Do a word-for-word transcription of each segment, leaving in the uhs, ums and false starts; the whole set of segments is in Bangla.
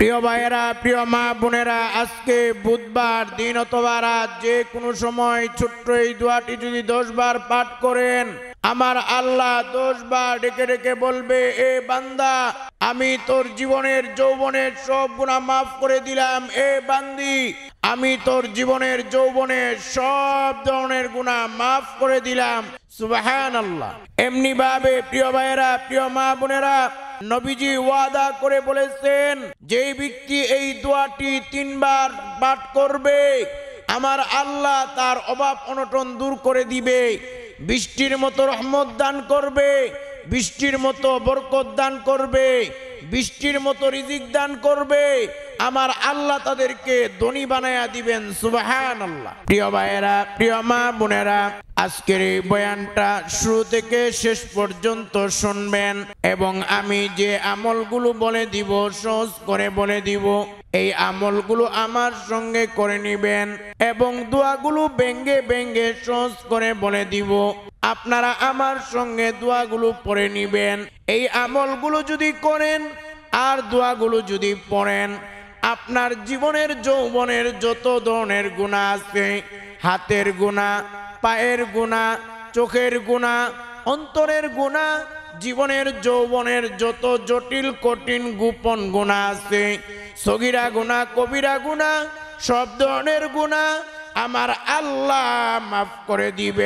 প্রিয় ভাইয়েরা, প্রিয় মা বোনেরা, আজকে বুধবার দিন অথবা রাত যে কোনো সময় ছোট্ট এই দোয়াটি যদি দশ বার পাঠ করেন, আমার আল্লাহ দশ বার ডেকে ডেকে বলবে, এ বান্দা, আমি তোর জীবনের যৌবনের সব গুনাহ মাফ করে দিলাম। এ বান্দি, আমি তোর জীবনের যৌবনের সব ধরনের গুনাহ মাফ করে দিলাম। সুবহানাল্লাহ। এমনি ভাবে প্রিয় ভাইয়েরা, প্রিয় মা বোনেরা, নবীজি ওয়াদা করে বলেছেন, যেই ব্যক্তি এই দোয়াটি তিনবার পাঠ করবে, আমার আল্লাহ তার অভাব অনটন দূর করে দিবে, বৃষ্টির মতো রহমত দান করবে, বৃষ্টির মতো বরকত দান করবে, বৃষ্টির মতো রিজিক দান করবে, আমার আল্লাহ তাদেরকে ধনী বানায়া দিবেন। সুবহানাল্লাহ। প্রিয় ভাইয়েরা, প্রিয় মা বোনেরা, আজকের এই বয়ানটা শুরু থেকে শেষ পর্যন্ত শুনবেন এবং আমি যে আমলগুলো বলে দিব, সহজ করে বলে দিব, এই আমলগুলো আমার সঙ্গে করে নিবেন এবং দোয়াগুলো ব্যঙ্গে ব্যঙ্গে সহজ করে বলে দিব। আপনারা আমার সঙ্গে দোয়াগুলো পড়ে নিবেন। এই আমলগুলো যদি করেন আর দোয়াগুলো যদি পড়েন, আপনার জীবনের যৌবনের যত ধরনের গুনাহ আছে, হাতের গুনাহ, পায়ের গুনাহ, চোখের গুনাহ, অন্তরের গুনাহ, জীবনের যৌবনের যত জটিল কঠিন গোপন গুনাহ আছে, সগীরা গুনাহ, কবিরা গুনাহ, সব ধরনের গুনাহ আমার আল্লাহ মাফ করে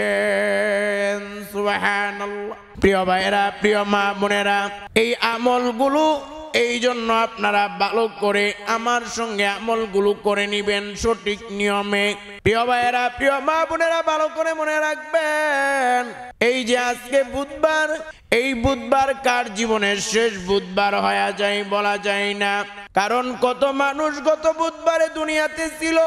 দিবেন। সুবহানাল্লাহ। প্রিয় ভাইয়েরা, প্রিয় মা বোনেরা, এই আমলগুলো এই জন্য আপনারা ভালো করে আমার সঙ্গে আমলগুলো করে নিবেন সঠিক নিয়মে। প্রিয় ভাইয়েরা, প্রিয় মা বোনেরা, ভালো করে মনে রাখবেন, এই যে আজকে বুধবার, এই বুধবার কার জীবনের শেষ বুধবার হয়ে যায় বলা যায় না। কারণ কত মানুষ গত বুধবারে দুনিয়াতে ছিল,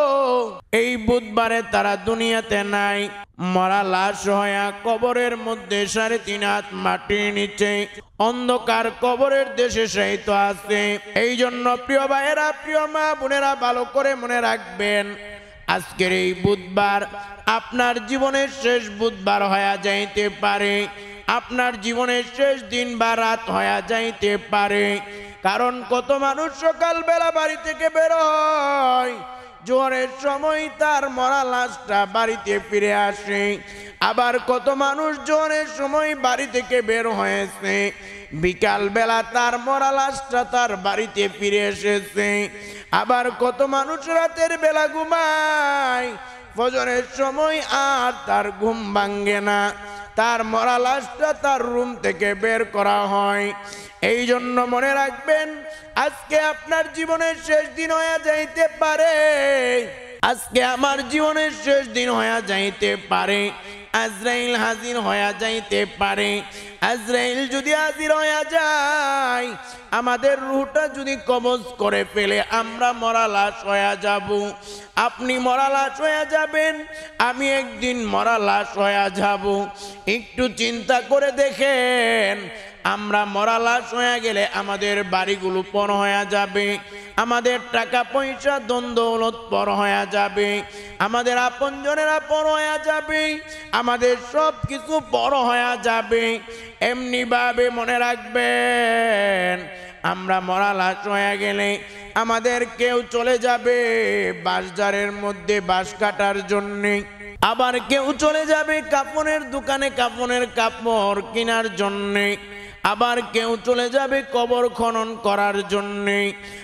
এই বুধবারে তারা দুনিয়াতে নাই, মরা লাশ হয়ে কবরের মধ্যে সাড়ে তিন হাত মাটির নিচে অন্ধকার কবরের দেশে শায়িত আছে। এই জন্য প্রিয় ভাইয়েরা, প্রিয় মা বোনেরা, ভালো করে মনে রাখবেন, আজকের এই বুধবার আপনার জীবনের শেষ বুধবার হয়ে যাইতে পারে, আপনার জীবনের শেষ দিন বা রাত হয়ে যাইতে পারে। কারণ কত মানুষ সকালবেলা বাড়ি থেকে বের হয়, জোহরের সময় তার মরা লাশটা বাড়িতে ফিরে আসে। আবার কত মানুষ জোহরের সময় বাড়ি থেকে বের হয়েছে, বিকাল বেলা তার মরা লাশটা তার বাড়িতে ফিরে এসেছে। আবার কত মানুষ রাতের বেলা ঘুমায়, ফজরের সময় আর তার ঘুম ভাঙ্গে না, তার মরা লাশটা তার রুম থেকে বের করা হয়। এই জন্য মনে রাখবেন, আজকে আপনার জীবনের শেষ দিন হয়ে যাইতে পারে, আজকে আমার জীবনের শেষ দিন হয়ে যাইতে পারে, আজরাইল হাজির হয়ে যাইতে পারে। আজরাইল যদি হাজির হয়ে যায়, আমাদের রূহটা যদি কবজ করে ফেলে, আমরা মরা লাশ হয়ে যাব। আপনি মরা লাশ হয়ে যাবেন, আমি একদিন মরা লাশ হয়ে যাব। একটু চিন্তা করে দেখেন, আমরা মরা লাশ হয়ে গেলে আমাদের বাড়িগুলো পর হয়ে যাবে, আমাদের টাকা পয়সা ধন দৌলত পর হয়ে যাবে, আমাদের আপনজনেরা পর হয়ে যাবে, আমাদের সব কিছু পর হয়ে যাবে। এমনি ভাবে মনে রাখবেন, আমরা মরা লাশ হয়ে গেলে আমাদের কেউ চলে যাবে বাজারের মধ্যে বাঁশ কাটার জন্যে, আবার কেউ চলে যাবে কাপড়ের দোকানে কাপড়ের কাপড় কেনার জন্যে, আবার কেউ চলে যাবে কবর খনন করার জন্যে,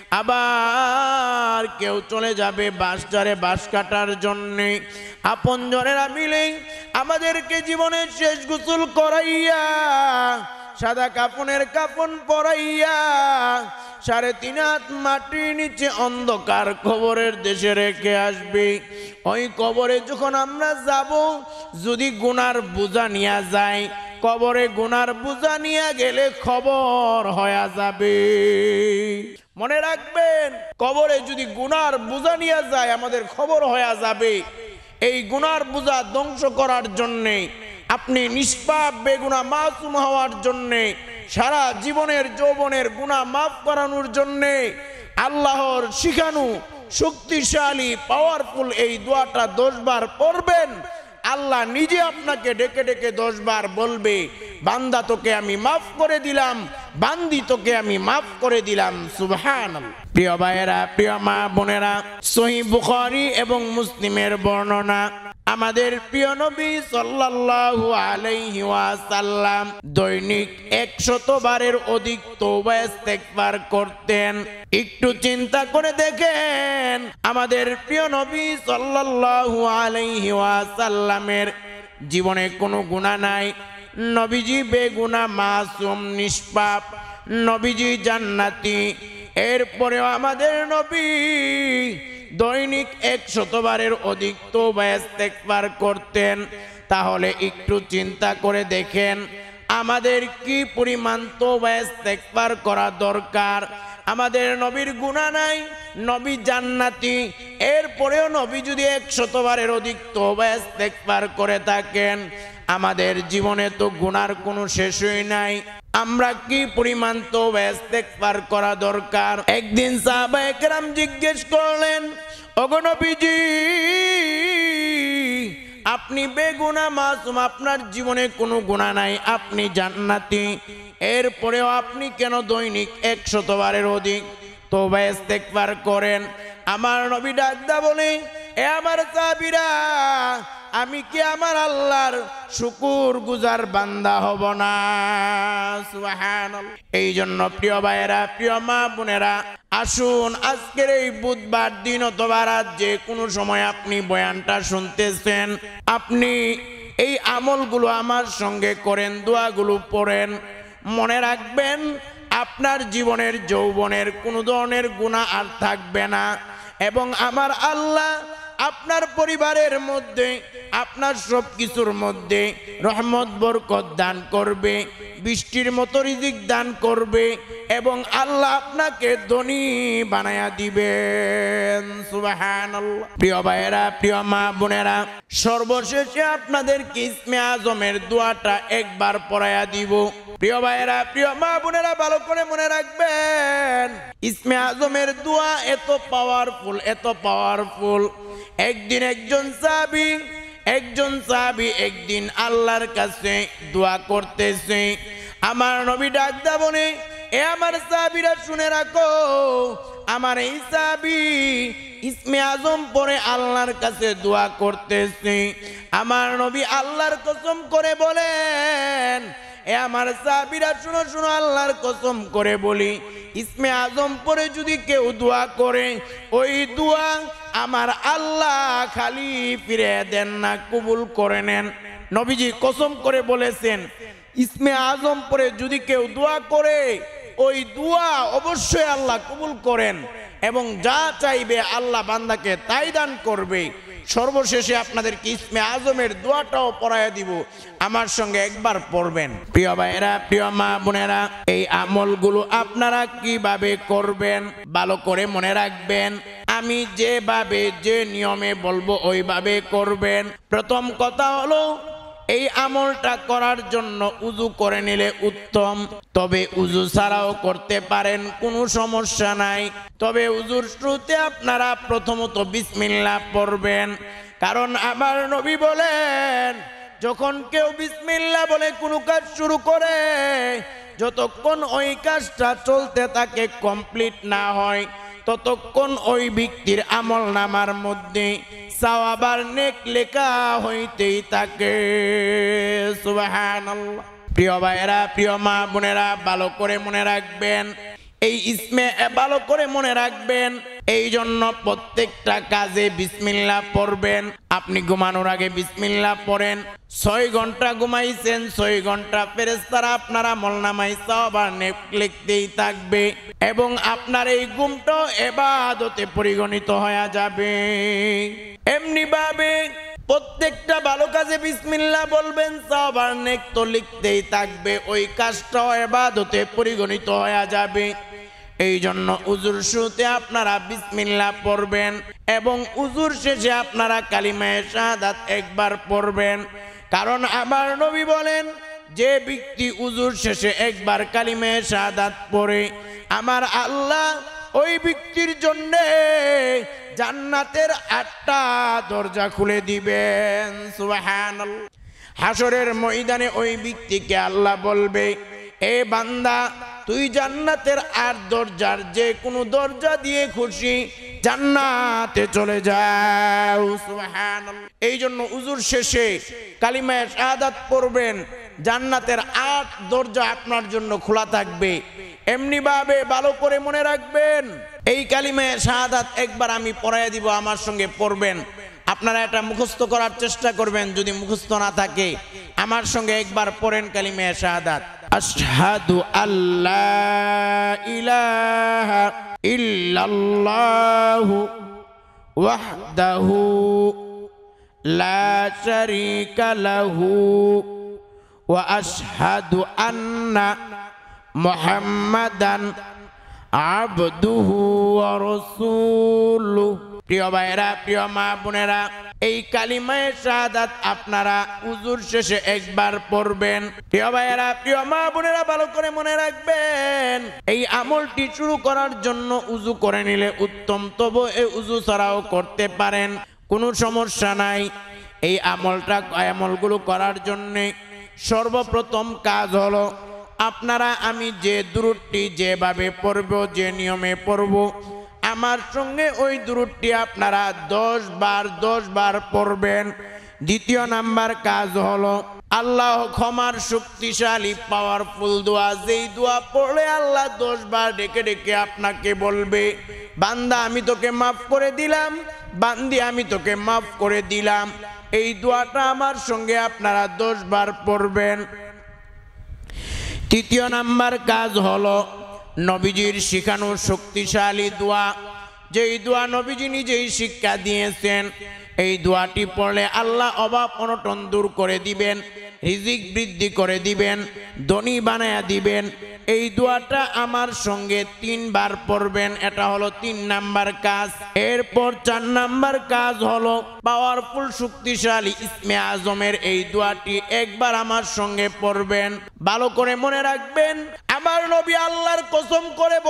আবার কেউ চলে যাবে বাঁশঝাড়ে বাঁশ কাটার জন্যে। আপনজনেরা মিলে আমাদেরকে জীবনের শেষ গোসল করাইয়া, সাদা কাফনের কাফন পরাইয়া, সাড়ে তিন হাত মাটির নিচে অন্ধকার কবরের দেশে রেখে আসবে। ওই কবরে যখন আমরা যাব, যদি গুনার বোঝা নিয়ে যায়, কবরে গুনার বোঝা নিয়ে গেলে খবর হয়ে যাবে। মনে রাখবেন, কবরে যদি গুনার বোঝা নিয়ে যায়, আমাদের খবর হয়ে যাবে। এই গুনার বোঝা ধ্বংস করার জন্যে, আপনি নিষ্পাপ বেগুনা মাসুম হওয়ার জন্যে, সারা জীবনের যৌবনের গুনাহ মাফ করানোর জন্যে আল্লাহর শিখানো শক্তিশালী পাওয়ারফুল এই দোয়াটা দশ বার পড়বেন। আল্লাহ নিজে আপনাকে ডেকে ডেকে দশ বার বলবে, বান্দা তোকে আমি মাফ করে দিলাম, বান্দি তোকে আমি মাফ করে দিলাম। সুবহানাল্লাহ। প্রিয় ভাইয়েরা, প্রিয় মা বোনেরা, সহিহ বুখারী এবং মুসলিমের বর্ণনা, আমাদের প্রিয় নবী সাল্লাল্লাহু আলাইহি ওয়াসাল্লাম দৈনিক একশত বারের অধিক তওবা ইস্তেগফার করতেন। একটু চিন্তা করে দেখেন, আমাদের প্রিয় নবী সাল্লাল্লাহু আলাইহি ওয়াসাল্লামের জীবনে কোনো গুনাহ নাই। নবীজি বেগুনাহ, মাসুম, নিষ্পাপ, নবীজি জান্নাতি। এরপরেও আমাদের নবী দৈনিক একশত বারের অধিক তওবা ইস্তেগফার করতেন। তাহলে একটু চিন্তা করে দেখেন, আমাদের কি পরিমাণ তওবা ইস্তেগফার করা দরকার। আমাদের নবীর গুনাহ নাই, নবী জান্নাতি, এরপরেও নবী যদি একশত বারের অধিক তওবা ইস্তেগফার করে থাকেন, আমাদের জীবনে তো গুনার কোনো শেষই নাই। আমরা কি পরিমাণ তওবা ইস্তেগফার করা দরকার। একদিন সাহাবায়ে কেরাম জিজ্ঞেস করলেন, ওগো নবীজি, আপনি বেগুনাহ, মাসুম, আপনার জীবনে কোনো গুনাহ নাই, আপনি জান্নাতি, এরপরেও আপনি কেন দৈনিক একশত বারের অধিক তওবা ইস্তেগফার করেন? আমার নবী ডাকদা বলে, এ আমার সাহাবীরা, আমি কি আমার আল্লাহর শুকুর গুজার বান্দা হব না? সুবহানাল্লাহ। এই জন্য প্রিয় ভাইয়েরা, প্রিয় মা বোনেরা, আসুন আজকের এই বুধবার দিন অথবা রাত, যে কোনো সময় আপনি বয়ানটা শুনতেছেন, আপনি এই আমলগুলো আমার সঙ্গে করেন, দোয়াগুলো পড়েন। মনে রাখবেন, আপনার জীবনের যৌবনের কোনো ধরনের গুনাহ আর থাকবে না, এবং আমার আল্লাহ আপনার পরিবারের মধ্যে, আপনার সব কিছুর মধ্যে রহমত বরকত দান করবে, বৃষ্টির মতো রিজিক দান করবে, এবং আল্লাহ আপনাকে ধনী বানায়া দিবেন। সুবহানাল্লাহ। প্রিয় ভাইয়েরা, প্রিয় মা বোনেরা, সর্বশেষে আপনাদেরকে ইসমে আজমের দোয়াটা একবার পড়ায়া দিব। প্রিয় ভাইয়েরা, প্রিয় মা বোনেরা, ভালো করে মনে রাখবেন, ইসমে আজমের দোয়া এত পাওয়ারফুল, এত পাওয়ারফুল। একদিন একজন সাহাবী একজন সাহাবী একদিন আল্লাহর কাছে দোয়া করতেছে। আমার নবী ডাকদা বলে, এ আমার সাহাবীরা শুনে রাখো, আমার এই সাহাবী ইসমে আজম পড়ে আল্লাহর কাছে দোয়া করতেছে। আমার নবী আল্লাহর কসম করে বলেন, এ আমার সাহাবীরা শুনো শুনো, আল্লাহর কসম করে বলি, ইসমে আজম পরে যদি কেউ দোয়া করে, ওই দোয়া আমার আল্লাহ খালি ফিরে দেন না, কবুল করে নেন। নবীজি কসম করে বলেছেন, ইসমে আজম পরে যদি কেউ দোয়া করে, ওই দোয়া অবশ্যই আল্লাহ কবুল করেন, এবং যা চাইবে আল্লাহ বান্দাকে তাই দান করবে। সর্বশেষে আপনাদেরকে ইসমে আজমের দোয়াটাও পড়াইয়া দিব, আমার সঙ্গে একবার পড়বেন। প্রিয় ভাইয়েরা, প্রিয় মা বোনেরা, এই আমলগুলো আপনারা কিভাবে করবেন ভালো করে মনে রাখবেন। আমি যেভাবে যে নিয়মে বলবো ওইভাবে করবেন। প্রথম কথা হলো, এই আমলটা করার জন্য উযু করে নিলে উত্তম, তবে উযু ছাড়াও করতে পারেন, কোনো সমস্যা নাই। তবে উযুর শুরুতে আপনারা প্রথমত বিসমিল্লাহ পড়বেন, কারণ আমার নবী বলেন, যখন কেউ বিসমিল্লাহ বলে কোনো কাজ শুরু করে, যতক্ষণ ওই কাজটা চলতে থাকে, কমপ্লিট না হয়, ততক্ষণ ওই ব্যক্তির আমল নামার মধ্যে সওয়াব আর নেক লেখা হইতেই থাকে। সুবহানাল্লাহ। প্রিয় ভাইয়েরা, প্রিয় মা বোনেরা, ভালো করে মনে রাখবেন, এই ইসমে ভালো করে মনে রাখবেন। এই জন্য প্রত্যেকটা কাজে বিসমিল্লাহ পড়বেন। আপনি ঘুমানোর আগে বিসমিল্লাহ পড়েন। ছয় ঘন্টা ঘুমাইছেন, ছয় ঘন্টা ফেরেশতারা আপনার আমলনামায় সওয়াব আর নেক লিখতেই থাকবে, এবং আপনার এই ঘুমটাও ইবাদতে পরিগণিত হয়ে যাবে। এমনি ভাবে প্রত্যেকটা ভালো কাজে বিসমিল্লাহ বলবেন, সওয়াব আর নেক তো লিখতেই থাকবে, ওই কাজটাও ইবাদতে পরিগণিত হয়ে যাবে। এই জন্য উজুর শুরুতে আপনারা বিসমিল্লাহ পড়বেন, এবং উজুর শেষে আপনারা কালিমায়ে শাহাদাত একবার পড়বেন। কারণ আমার নবী বলেন, যে ব্যক্তি উজুর শেষে একবার কালিমায়ে শাহাদাত পড়ে, আমার আল্লাহ ওই ব্যক্তির জন্য জান্নাতের আটটা দরজা খুলে দিবেন। সুবহানাল্লাহ। হাসরের ময়দানে ওই ব্যক্তিকে আল্লাহ বলবে, এ বান্দা তুই জান্নাতের আর দরজার যে কোনো দরজা দিয়ে খুশি জান্নাতে চলে যাও। সুবহানাল্লাহ। এই জন্য উজুর শেষে কালিমায়ে শাহাদাত পড়বেন, জান্নাতের আট দরজা আপনার জন্য খোলা থাকবে। এমনি ভাবে ভালো করে মনে রাখবেন, এই কালিমায়ে শাহাদাত একবার আমি পড়াইয়া দিব, আমার সঙ্গে পড়বেন। আপনারা এটা মুখস্থ করার চেষ্টা করবেন, যদি মুখস্থ না থাকে আমার সঙ্গে একবার পড়েন কালিমায়ে শাহাদাত। আশহাদু আল্লা ইলাহা ইল্লাল্লাহু ওয়াহদাহু লা শারীকা লাহু ওয়া আশহাদু আন্না মুহাম্মাদান আবদুহু ওয়া রাসূলুহু। প্রিয় ভাইরা, প্রিয় মা বোনেরা, এই কালিমায়ে শাহাদাত আপনারা উজুর শেষে একবার পড়বেন। প্রিয় ভাইরা, প্রিয় মা বোনেরা, ভালো করে মনে রাখবেন, এই আমলটি শুরু করার জন্য উজু করে নিলে উত্তম, তবু এই উজু ছাড়াও করতে পারেন, কোনো সমস্যা নাই। এই আমলটা আমলগুলো করার জন্য সর্বপ্রথম কাজ হলো আপনারা আমি যে দুরূদটি যেভাবে পড়ব, যে নিয়মে পড়ব, আমার সঙ্গে ওই দুরূদটি আপনারা দশ বার দশ বার পড়বেন। দ্বিতীয় নাম্বার কাজ হলো আল্লাহ ক্ষমার শক্তিশালী পাওয়ারফুল দোয়া, যেই দোয়া পড়লে আল্লাহ দশ বার ডেকে ডেকে আপনাকে বলবে, বান্দা আমি তোকে মাফ করে দিলাম, বান্দি আমি তোকে মাফ করে দিলাম। এই দোয়াটা আমার সঙ্গে আপনারা দশ বার পড়বেন। তৃতীয় নাম্বার কাজ হলো নবীজির শিখানো শক্তিশালী দোয়া, যেই দোয়া নবীজি নিজেই শিক্ষা দিয়েছেন। এই দোয়াটি পড়লে আল্লাহ অভাব অনটন দূর করে দিবেন, রিজিক বৃদ্ধি করে দিবেন, ধনী বানায়া দিবেন। এই দোয়াটা আমার সঙ্গে তিনবার পড়বেন, এটা হলো তিন নাম্বার কাজ। এরপর চার নাম্বার কাজ হলো পাওয়ারফুল শক্তিশালী ইসমে আজমের এই দোয়াটি একবার আমার সঙ্গে পড়বেন। ভালো করে মনে রাখবেন, আমার নবী আল্লাহর কসম করে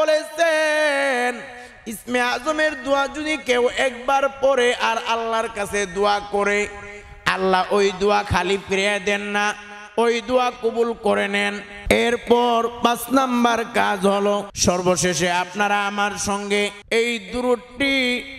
বলেছেন, ইসমে আজমের দোয়া যদি কেউ একবার পড়ে আর আল্লাহর কাছে দোয়া করে, আল্লাহ ওই দোয়া খালি ফিরিয়ে দেন না, ওই দোয়া কবুল করে নেন। এরপর পাঁচ নাম্বার কাজ হলো সর্বশেষে আপনারা আমার সঙ্গে এই দুরূদটি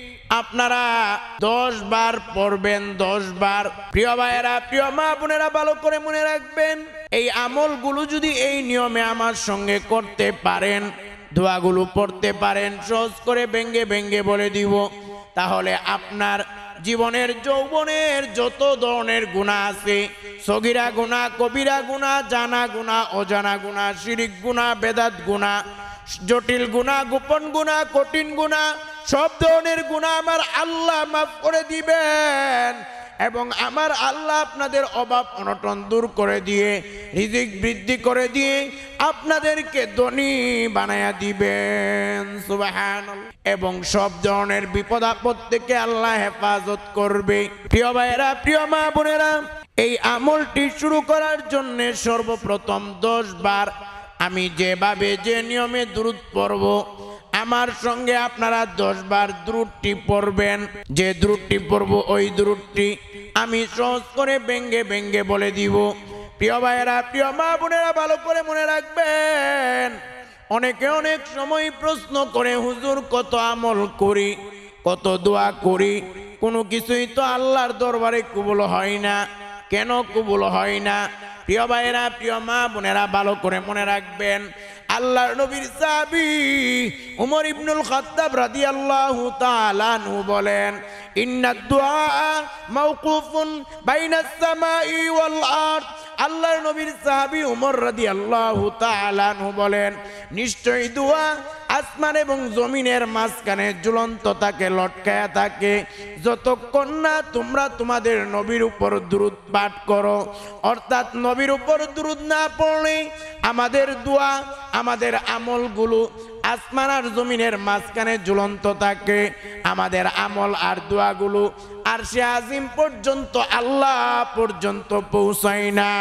আপনারা দশ বার পড়বেন, দশ বার। প্রিয় ভাইয়েরা, প্রিয় মা বোনেরা, ভালো করে মনে রাখবেন, এই আমলগুলো যদি এই নিয়মে আমার সঙ্গে করতে পারেন, দোয়াগুলো পড়তে পারেন, সহজ করে ভেঙ্গে ভেঙ্গে বলে দিব, তাহলে আপনার জীবনের যৌবনের যত ধরনের গুনাহ আছে, সগীরা গুনাহ, কবিরা গুনাহ, জানা গুনাহ, অজানা গুনাহ, শিরিক গুনাহ, বেদাত গুনাহ, জটিল গুনাহ, গোপন গুনাহ, কঠিন গুনাহ, সব ধরনের গুনাহ আমার আল্লাহ মাফ করে দিবেন এবং আমার আল্লাহ আপনাদের অভাব অনটন দূর করে দিয়ে, রিজিক বৃদ্ধি করে দিয়ে আপনাদেরকে ধনী বানায়া দিবেন। সুবহানাল্লাহ। এবং সব ধরনের বিপদ আপদ থেকে আল্লাহ হেফাজত করবে। প্রিয় ভাইয়েরা, প্রিয় মা বোনেরা, এই আমলটি শুরু করার জন্য সর্বপ্রথম দশ বার আমি যেভাবে যে নিয়মে দুরূদ পড়ব, আমার সঙ্গে আপনারা দশ বার দুরূদটি পড়বেন। যে দুরূদটি পড়ব ওই দুরূদটি আমি সহজ করে ব্যঙ্গে ব্যঙ্গে বলে দিব। প্রিয় ভাইয়েরা, প্রিয় মা বোনেরা, ভালো করে মনে রাখবেন, অনেকে অনেক সময় প্রশ্ন করে, হুজুর কত আমল করি, কত দোয়া করি, কোনো কিছুই তো আল্লাহর দরবারে কবুল হয় না, কেন কবুল হয় না? প্রিয় ভাইয়েরা, প্রিয় মা বোনেরা, ভালো করে মনে রাখবেন, আল্লাহর নবীর সাহাবী উমর ইবনুল খাত্তাব রাদিয়াল্লাহু তাআলা আনহু বলেন, ইন্নাদ দুআ মাওকুফুন বাইনাস সামাই ওয়াল আরদ। আল্লাহর নবীর সাহাবী উমর রাদিয়াল্লাহু তাআলা আনহু বলেন, নিশ্চয়ই দোয়া আসমান এবং জমিনের মাঝখানে ঝুলন্ত থাকে, লটকায়া থাকে, যতক্ষণ না তোমরা তোমাদের নবীর উপর দুরূদ পাঠ করো। অর্থাৎ নবীর উপর দুরূদ না পড়লে আমাদের দোয়া, আমাদের আমলগুলো আসমান আর জমিনের মাঝখানে ঝুলন্ত থাকে, আমাদের আমল আর দোয়াগুলো আরশে আজিম পর্যন্ত, আল্লাহ পর্যন্ত পৌঁছায় না।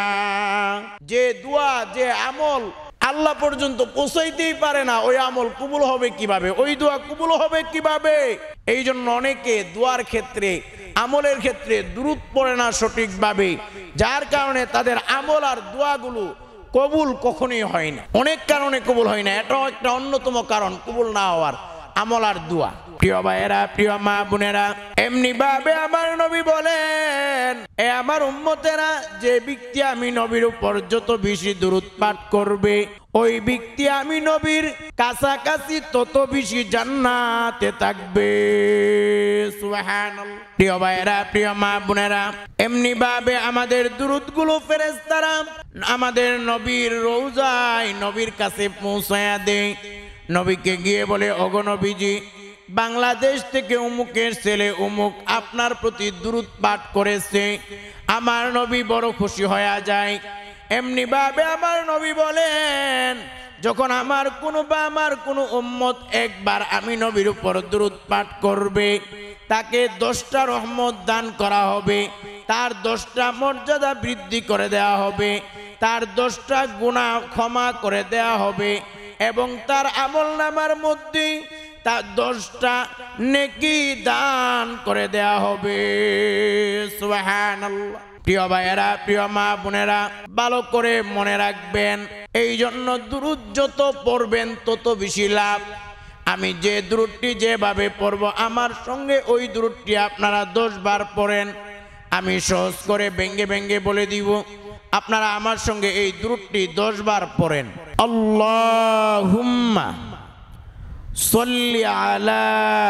যে দোয়া, যে আমল আল্লাহ পর্যন্ত পৌঁছাইতেই পারে না, ওই আমল কবুল হবে কিভাবে? ওই দোয়া কবুল হবে কিভাবে? এই জন্য অনেকে দোয়ার ক্ষেত্রে, আমলের ক্ষেত্রে দুরূদ পড়ে না সঠিকভাবে, যার কারণে তাদের আমল আর দোয়াগুলো কবুল কখনোই হয় না। অনেক কারণে কবুল হয় না, এটাও একটা অন্যতম কারণ কবুল না হওয়ার, আমল আর দোয়া। প্রিয় ভাইয়েরা, প্রিয় মা বোনেরা, এমনি ভাবে আমার নবী বলেন, এ আমার উম্মতেরা, যে ব্যক্তি আমি নবীর উপর যত বেশি দুরূদ পাঠ করবে, ওই ব্যক্তি আমি নবীর কাছাকাছি তত বেশি জান্নাতে থাকবে। সুবহানাল্লাহ। প্রিয় ভাইয়েরা, প্রিয় মা বোনেরা, এমনি ভাবে আমাদের দুরূদগুলো ফেরেশতারা আমাদের নবীর রওজায় নবীর কাছে পৌঁছায়া দেয়। নবীকে গিয়ে বলে, ওগো নবীজি, বাংলাদেশ থেকে উমুকের ছেলে উমুক আপনার প্রতি দুরূদ পাঠ করেছে। আমার নবী বড় খুশি হয়ে যায়। এমনি ভাবে আমার নবী বলেন, যখন আমার কোনো বা আমার কোনো উম্মত একবার আমি নবীর উপর দুরূদ পাঠ করবে, তাকে দশটা রহমত দান করা হবে, তার দশটা মর্যাদা বৃদ্ধি করে দেওয়া হবে, তার দশটা গুনাহ ক্ষমা করে দেওয়া হবে, এবং তার আমলনামার মধ্যে তার দশটা নেকি দান করে দেওয়া হবে। সুবহানাল্লাহ। প্রিয় ভাইয়েরা, প্রিয় মা বোনেরা, ভালো করে মনে রাখবেন, এই জন্য দুরূদ যত পড়বেন তত বেশি লাভ। আমি যে দুরূদটি যেভাবে পড়ব, আমার সঙ্গে ওই দুরূদটি আপনারা দশ বার পড়েন। আমি সহজ করে ভেঙ্গে ভেঙ্গে বলে দিব, আপনারা আমার সঙ্গে এই দুরূদটি দশ বার পড়েন। আল্লাহুম্মা সাল্লি আলা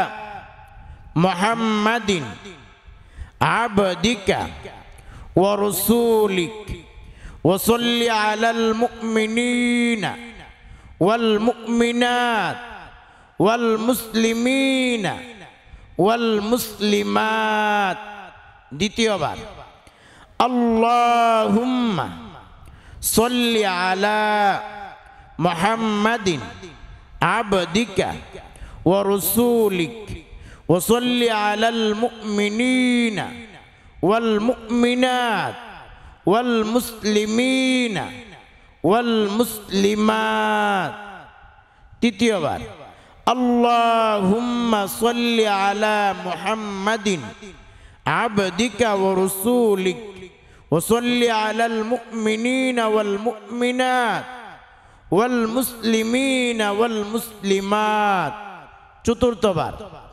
মুহাম্মাদিন আবদিকা ওয়া রাসূলিক ওয়া সাল্লি আলাল মুমিনিনা ওয়াল মুমিনাত ওয়াল মুসলিমিনা ওয়াল মুসলিমাত। দ্বিতীয়বার, আল্লাহুম্মা সাল্লি আলা মুহাম্মাদিন আবদিকা ওয়া রাসূলিক ওয়া সাল্লি আলাল মুমিনিনা ওয়াল মুমিনাত ওয়াল মুসলিমিনা ওয়াল মুসলিমাত। তৃতীয়বার, আল্লাহুম্মা সাল্লি আলা মুহাম্মাদিন আবদিকা ওয়া রাসূলিক ওয়া সাল্লি আলাল মুমিনিনা ওয়াল মুমিনাত ওয়াল মুসলিমিনা ওয়াল মুসলিমাত। চতুর্থবার,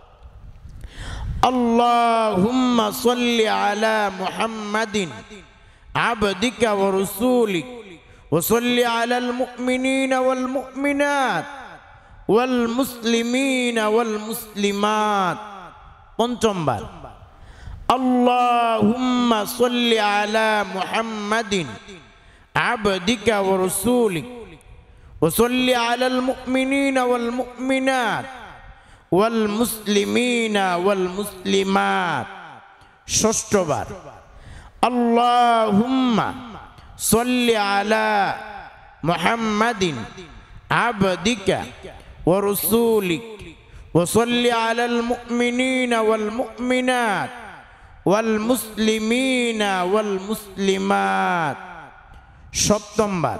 আল্লাহুম্মা সাল্লি আলা মুহাম্মাদিন আবদিকা ওয়া রাসূলিক ওয়া সাল্লি আলাল মুমিনিনা ওয়াল মুমিনাত ওয়াল মুসলিমিনা ওয়াল মুসলিমাত। পঞ্চমবার, আল্লাহুম্মা সাল্লি আলা মুহাম্মাদিন আবদিকা ওয়া রাসূলিক ওয়া সাল্লি আলাল মুমিনিনা ওয়াল মুমিনাত ওয়াল মুসলিমিনা ওয়াল মুসলিমাত। ষষ্ঠবার, আল্লাহুম্মা সাল্লি আলা মুহাম্মাদিন আবদিকা ওয়া রাসূলিক ওয়া সাল্লি আলাল মুমিনিনা ওয়াল মুমিনাত ওয়াল মুসলিমিনা ওয়াল মুসলিমাত। সপ্তমবার,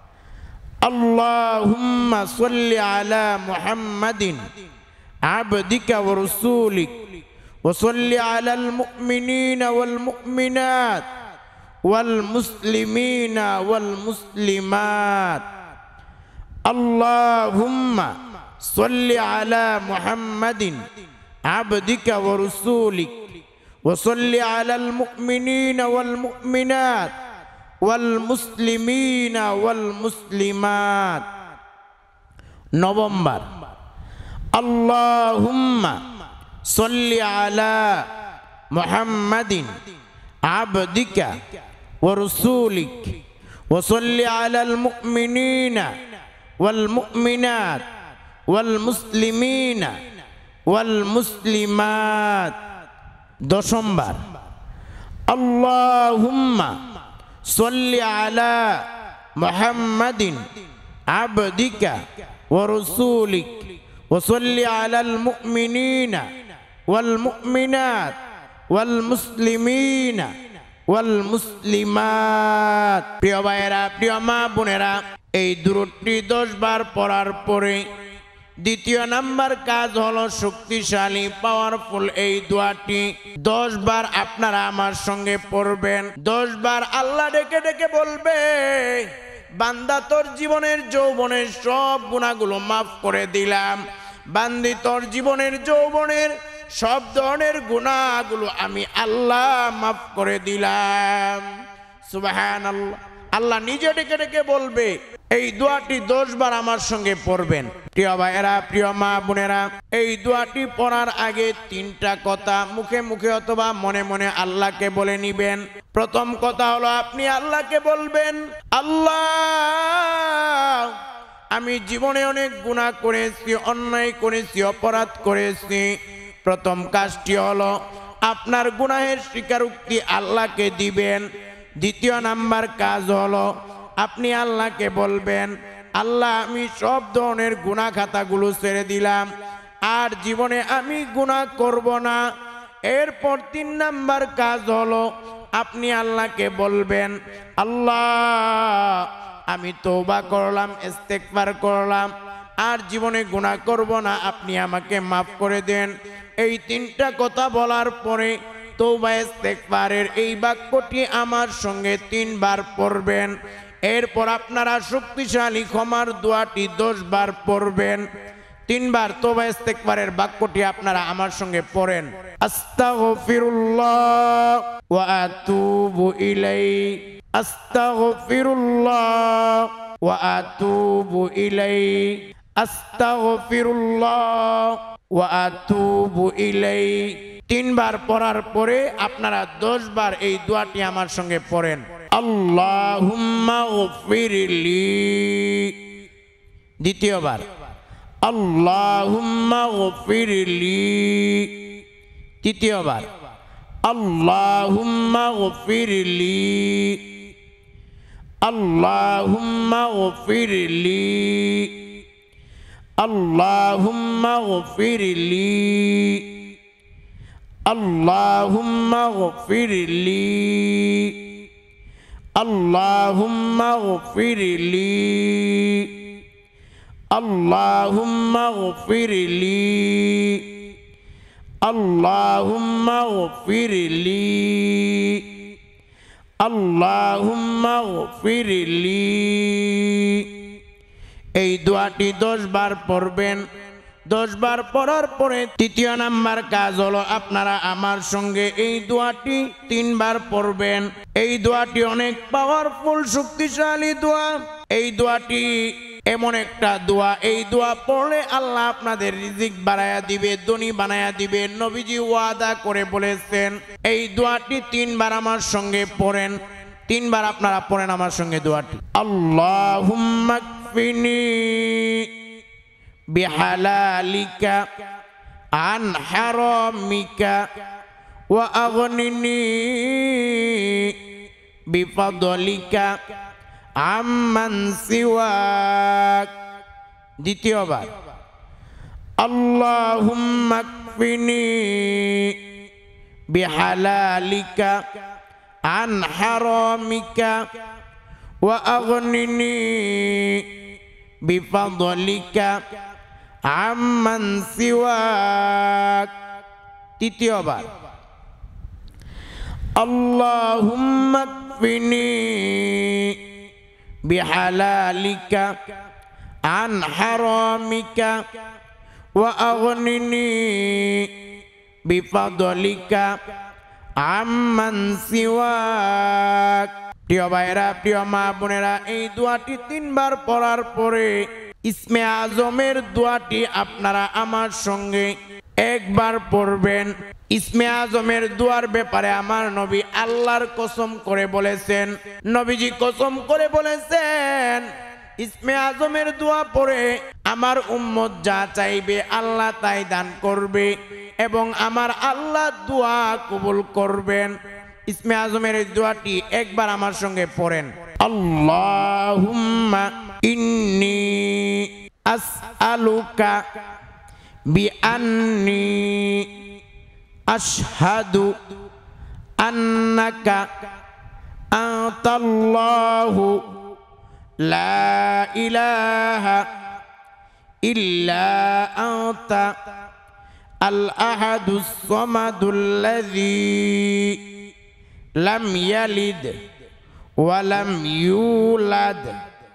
আল্লাহুম্মা সাল্লি আলা মুহাম্মাদিন আবদিকা ওয়া রাসূলিক ওয়া সাল্লি আলাল মুমিনিনা ওয়াল মুমিনাত ওয়াল মুসলিমিনা ওয়াল মুসলিমাত। আল্লাহুম্মা সাল্লি আলা মুহাম্মাদিন আবদিকা ওয়া রাসূলিক ওয়া সাল্লি আলাল মুমিনিনা ওয়াল মুমিনাত ওয়াল মুসলিমিনা ওয়াল মুসলিমাত। নবমবার, আল্লাহুম্মা সাল্লি আলা মুহাম্মাদিন আবদিকা ওয়া রাসূলিক ওয়া সাল্লি আলাল মুমিনিনা ওয়াল মুমিনাত ওয়াল মুসলিমিনা ওয়াল মুসলিমাত। দশমবার, আল্লাহুম্মা সাল্লি আলা মুহাম্মাদিন আবদিকা ওয়া রাসূলিক ওয়া সাল্লি আলাল মুমিনিনা ওয়াল মুমিনাত ওয়াল মুসলিমিনা ওয়াল মুসলিমাত। প্রিয় ভাইয়েরা, প্রিয় মা বোনেরা, এই দুরূদটি দশ বার পড়ার পরে দ্বিতীয় নাম্বার কাজ হলো শক্তিশালী পাওয়ারফুল এই দোয়াটি দশ বার আপনারা আমার সঙ্গে পড়বেন। দশ বার আল্লাহ ডেকে ডেকে বলবে, বান্দা তোর জীবনের যৌবনের সব গুনাহগুলো মাফ করে দিলাম। বান্দি তোর জীবনের যৌবনের সব ধরনের গুনাহগুলো আমি আল্লাহ মাফ করে দিলাম। সুবহানাল্লাহ। আল্লাহ নিজে ডেকে ডেকে বলবে। এই দোয়াটি দশ বার আমার সঙ্গে পড়বেন। প্রিয় ভাইয়েরা, প্রিয় মা বোনেরা, এই দোয়াটি পড়ার আগে তিনটা কথা মুখে মুখে অথবা মনে মনে আল্লাহকে বলে নিবেন। প্রথম কথা হলো আপনি আল্লাহকে বলবেন, আল্লাহ আমি জীবনে অনেক গুনাহ করেছি, অন্যায় করেছি, অপরাধ করেছি। প্রথম কাজটি হলো আপনার গুনাহের স্বীকারোক্তি আল্লাহকে দিবেন। দ্বিতীয় নাম্বার কাজ হলো আপনি আল্লাহকে বলবেন, আল্লাহ আমি সব ধরনের গুনাহ খাতাগুলো ছেড়ে দিলাম, আর জীবনে আমি গুনাহ করব না। এরপর তিন নাম্বার কাজ হলো আপনি আল্লাহকে বলবেন, আল্লাহ আমি তওবা করলাম, ইস্তেগফার করলাম, আর জীবনে গুনাহ করব না, আপনি আমাকে মাফ করে দেন। এই তিনটা কথা বলার পরে তওবা ইস্তেগফারের এই বাক্যটি আমার সঙ্গে তিনবার পড়বেন। এরপর আপনারা শক্তিশালী ক্ষমার দোয়াটি দশ বার পড়বেন। তিনবার তওবা ইস্তেগফারের বাক্যটি আপনারা আমার সঙ্গে পড়েন। আস্তাগফিরুল্লাহ ওয়া আতুবু ইলাইহি, আস্তাগফিরুল্লাহ ওয়া আতুবু ইলাইহি, আস্তাগফিরুল্লাহ ওয়া আতুবু ইলাইহি। তিনবার পড়ার পরে আপনারা দশ বার এই দোয়াটি আমার সঙ্গে পড়েন। আল্লাহুম্মা গফিরলি। দ্বিতীয়বার আল্লাহুম্মা গফিরলি। তৃতীয়বার আল্লাহুম্মা গফিরলি, আল্লাহুম্মা গফিরলি, আল্লাহুম্মা গফিরলি, আল্লাহুম্মা গফিরলি, আল্লাহুম্মা গফিরলি, আল্লাহুম্মা গফিরলি, আল্লাহুম্মা গফিরলি, আল্লাহুম্মা গফিরলি। এই দোয়াটি দশ বার পড়বেন। দশ বার পড়ার পরে তৃতীয় নাম্বার কাজ হলো আপনারা আমার সঙ্গে এই দোয়াটি তিনবার পড়বেন। এই দোয়াটি অনেক পাওয়ারফুল, শক্তিশালী দোয়া। এই দোয়াটি এমন একটা দোয়া, এই দোয়া পড়লে আল্লাহ আপনাদের রিজিক বাড়ায়া দিবে, ধনী বানায়া দিবে। নবীজি ওয়াদা করে বলেছেন। এই দোয়াটি তিনবার আমার সঙ্গে পড়েন। তিনবার আপনারা পড়েন আমার সঙ্গে দোয়াটি। আল্লাহুম্মা কফিনি বিহালালিকা আন হারামিকা ওয়া আগনিনি বিফাদলিকা আম্মান সিওয়াক। দ্বিতীয়বার আল্লাহুম্মা কফিনি বিহালালিকা আন হারামিকা ওয়া আগনিনি বিফাদলিকা আম্মান সিওয়াক। তৃতীয়বার আল্লাহুম্মা কফিনি বিহালালিকা আন হারামিকা ওয়া আগনিনি বিফাদলিকা আম্মান সিওয়াক। প্রিয় ভাইরা, প্রিয় মা বোনেরা, এই দোয়াটি তিনবার পড়ার পরে ইসমে আজমের দোয়াটি আপনারা আমার সঙ্গে একবার পড়বেন। ইসমে আজমের দোয়ার ব্যাপারে আমার নবী আল্লাহর কসম করে বলেছেন, নবীজি কসম করে বলেছেন, ইসমে আজমের দোয়া পড়ে আমার উম্মত যা চাইবে আল্লাহ তাই দান করবে এবং আমার আল্লাহ দোয়া কবুল করবেন। ইসমে আজমের এই দোয়াটি একবার আমার সঙ্গে পড়েন। আল্লাহুম্মা ইন্নী আসআলুকা বিআন্নী আশহাদু আন্নাকা আনতাল্লাহু লা ইলাহা ইল্লা আনতা আল আহাদুস সামাদুল্লাযী লাম ইয়ালিদ ওয়া লাম ইউলাদ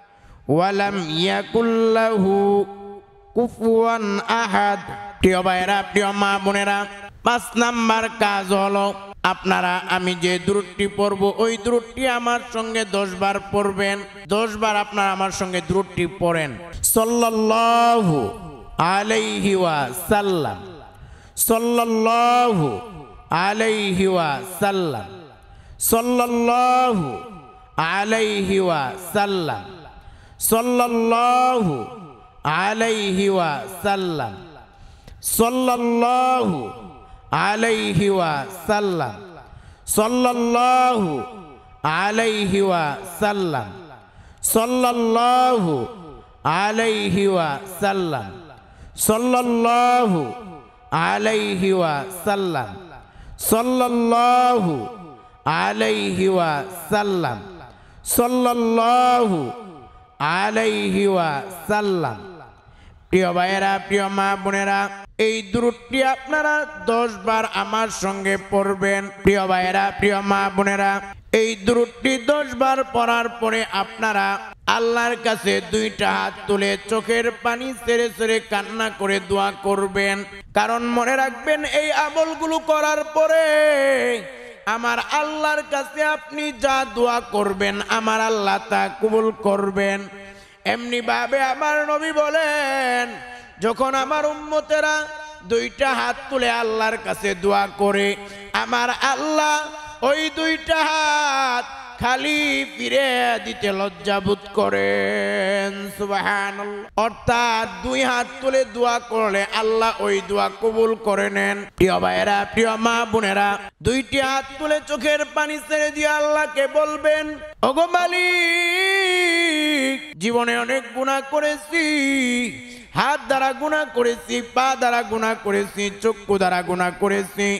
ওয়ালাম ইয়াকুল্লাহু কুফুয়ান আহাদ। প্রিয় ভাইরা, প্রিয় মা বোনেরা, পাঁচ নাম্বার কাজ হলো আপনারা আমি যে দুরূদটি পড়ব ওই দুরূদটি আমার সঙ্গে দশ বার পড়বেন। দশ বার আপনারা আমার সঙ্গে দুরূদটি পড়েন। সাল্লাল্লাহু আলাইহি ওয়াসাল্লাম, সাল্লাল্লাহু আলাইহি ওয়াসাল্লাম, সাল্লাল্লাহু আলাইহি ওয়াসাল্লাম, সাল্লাল্লাহু আলাইহি ওয়াসাল্লাম, সাল্লাল্লাহু আলাইহি ওয়াসাল্লাম, সাল্লাল্লাহু আলাইহি ওয়াসাল্লাম, সাল্লাল্লাহু আলাইহি ওয়াসাল্লাম, সাল্লাল্লাহু আলাইহি ওয়াসাল্লাম, সাল্লাল্লাহু আলাইহি ওয়াসাল্লাম, সাল্লাল্লাহু আলাইহি ওয়াসাল্লাম। প্রিয় ভাইয়েরা, প্রিয় মা বোনেরা, এই দুরূদটি আপনারা দশ বার আমার সঙ্গে পড়বেন। প্রিয় ভাইয়েরা, প্রিয় মা বোনেরা, এই দুরূদটি দশ বার পড়ার পরে আপনারা আল্লাহর কাছে দুইটা হাত তুলে চোখের পানি ছেড়ে ছেড়ে কান্না করে দোয়া করবেন। কারণ মনে রাখবেন, এই আমলগুলো করার পরে আমার আল্লাহর কাছে আপনি যা দোয়া করবেন আমার আল্লাহ তা কবুল করবেন। এমনি ভাবে আমার নবী বলেন, যখন আমার উম্মতেরা দুইটা হাত তুলে আল্লাহর কাছে দোয়া করে আমার আল্লাহ ওই দুইটা হাত খালি ফিরে দিতে লজ্জাবোধ করেন। সুবহানাল্লাহ। অর্থাৎ দুই হাত তুলে দোয়া করলে আল্লাহ ওই দোয়া কবুল করে নেন। প্রিয় ভাইয়েরা, প্রিয় মা বোনেরা, দুইটি হাত তুলে চোখের পানি ছেড়ে দিয়ে আল্লাহকে বলবেন, ওগো মালিক, জীবনে অনেক গুনাহ করেছি, হাত দ্বারা গুনাহ করেছি, পা দ্বারা গুনাহ করেছি, চক্ষু দ্বারা গুনাহ করেছি,